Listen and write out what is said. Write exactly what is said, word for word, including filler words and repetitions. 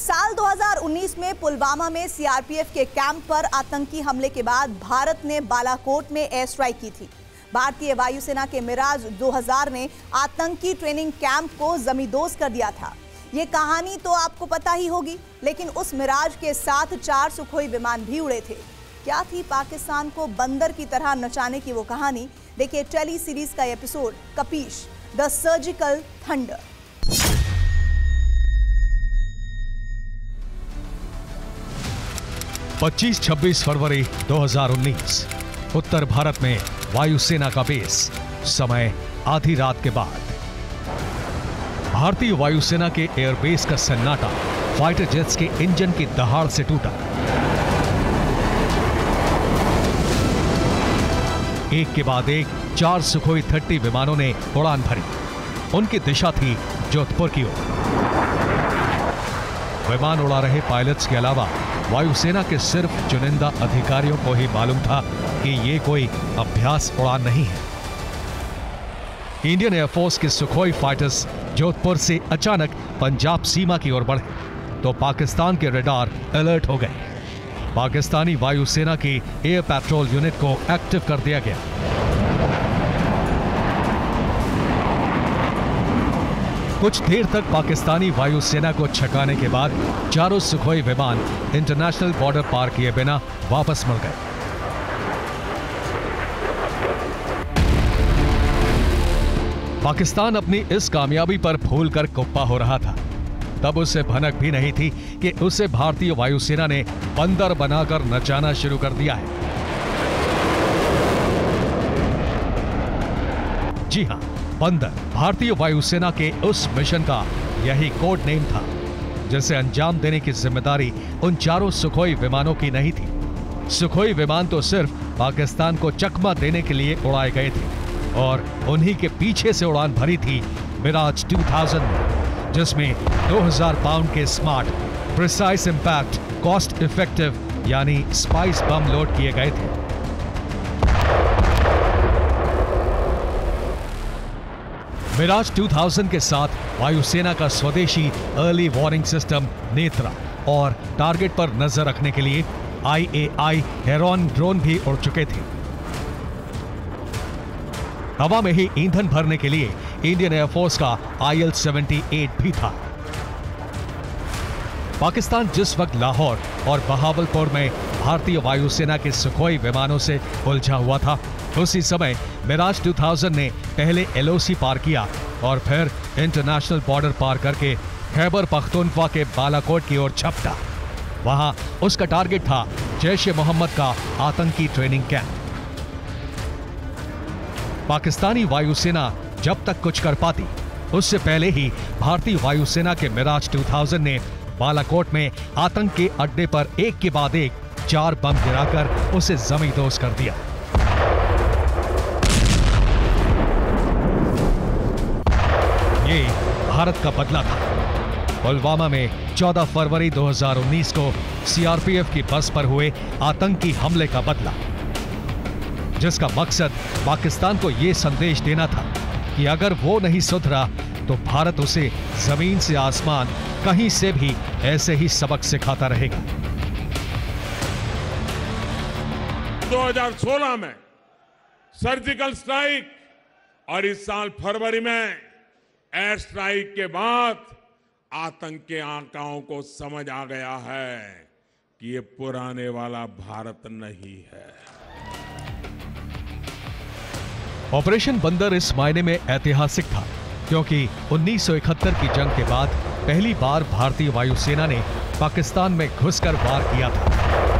साल दो हज़ार उन्नीस में पुलवामा में सीआरपीएफ के कैंप पर आतंकी हमले के बाद भारत ने बालाकोट में एयर स्ट्राइक की थी। भारतीय वायुसेना के मिराज दो हज़ार ने आतंकी ट्रेनिंग कैंप को जमींदोज कर दिया था। ये कहानी तो आपको पता ही होगी, लेकिन उस मिराज के साथ चार सुखोई विमान भी उड़े थे। क्या थी पाकिस्तान को बंदर की तरह नचाने की वो कहानी? देखिए टेली सीरीज का एपिसोड कपीश द सर्जिकल थंडर। पच्चीस छब्बीस फरवरी दो हज़ार उन्नीस, उत्तर भारत में वायुसेना का बेस। समय आधी रात के बाद। भारतीय वायुसेना के एयरबेस का सन्नाटा फाइटर जेट्स के इंजन की दहाड़ से टूटा। एक के बाद एक चार सुखोई तीस विमानों ने उड़ान भरी। उनकी दिशा थी जोधपुर की ओर। विमान उड़ा रहे पायलट्स के अलावा वायुसेना के सिर्फ चुनिंदा अधिकारियों को ही मालूम था कि ये कोई अभ्यास उड़ान नहीं है। इंडियन एयरफोर्स के सुखोई फाइटर्स जोधपुर से अचानक पंजाब सीमा की ओर बढ़े तो पाकिस्तान के रडार अलर्ट हो गए। पाकिस्तानी वायुसेना की एयर पेट्रोल यूनिट को एक्टिव कर दिया गया। कुछ देर तक पाकिस्तानी वायुसेना को छकाने के बाद चारों सुखोई विमान इंटरनेशनल बॉर्डर पार किए बिना वापस मुड़ गए। पाकिस्तान अपनी इस कामयाबी पर फूलकर कुप्पा हो रहा था। तब उसे भनक भी नहीं थी कि उसे भारतीय वायुसेना ने बंदर बनाकर नचाना शुरू कर दिया है। जी हां, बंदर भारतीय वायुसेना के उस मिशन का यही कोड नेम था, जिसे अंजाम देने की जिम्मेदारी उन चारों सुखोई विमानों की नहीं थी। सुखोई विमान तो सिर्फ पाकिस्तान को चकमा देने के लिए उड़ाए गए थे और उन्हीं के पीछे से उड़ान भरी थी मिराज दो हज़ार में, जिसमें दो हज़ार पाउंड के smart, precise impact, cost effective यानी स्पाइस बम लोड किए गए थे। मिराज दो हज़ार के साथ वायुसेना का स्वदेशी अर्ली वार्निंग सिस्टम नेत्रा और टारगेट पर नजर रखने के लिए आई ए आई हेरॉन ड्रोन भी उड़ चुके थे। हवा में ही ईंधन भरने के लिए इंडियन एयरफोर्स का आई एल अठहत्तर भी था। पाकिस्तान जिस वक्त लाहौर और बहावलपुर में भारतीय वायुसेना के सुखोई विमानों से उलझा हुआ था, उसी समय मिराज दो हज़ार ने पहले एल ओ सी पार किया और फिर इंटरनेशनल बॉर्डर पार करके खैबर पख्तूनख्वा के बालाकोट की ओर झपटा। वहां उसका टारगेट था जैश ए मोहम्मद का आतंकी ट्रेनिंग कैंप। पाकिस्तानी वायुसेना जब तक कुछ कर पाती, उससे पहले ही भारतीय वायुसेना के मिराज दो हज़ार ने बालाकोट में आतंक के अड्डे पर एक के बाद एक चार बम गिराकर उसे जमींदोज कर दिया। ये भारत का बदला था। पुलवामा में चौदह फरवरी दो हज़ार उन्नीस को सी आर पी एफ की बस पर हुए आतंकी हमले का बदला, जिसका मकसद पाकिस्तान को यह संदेश देना था कि अगर वो नहीं सुधरा तो भारत उसे जमीन से आसमान कहीं से भी ऐसे ही सबक सिखाता रहेगा। दो हज़ार सोलह में सर्जिकल स्ट्राइक और इस साल फरवरी में एयर स्ट्राइक के बाद आतंक के आंकड़ों को समझ आ गया है कि ये पुराने वाला भारत नहीं है। ऑपरेशन बंदर इस मायने में ऐतिहासिक था क्योंकि उन्नीस सौ इकहत्तर की जंग के बाद पहली बार भारतीय वायुसेना ने पाकिस्तान में घुसकर वार किया था।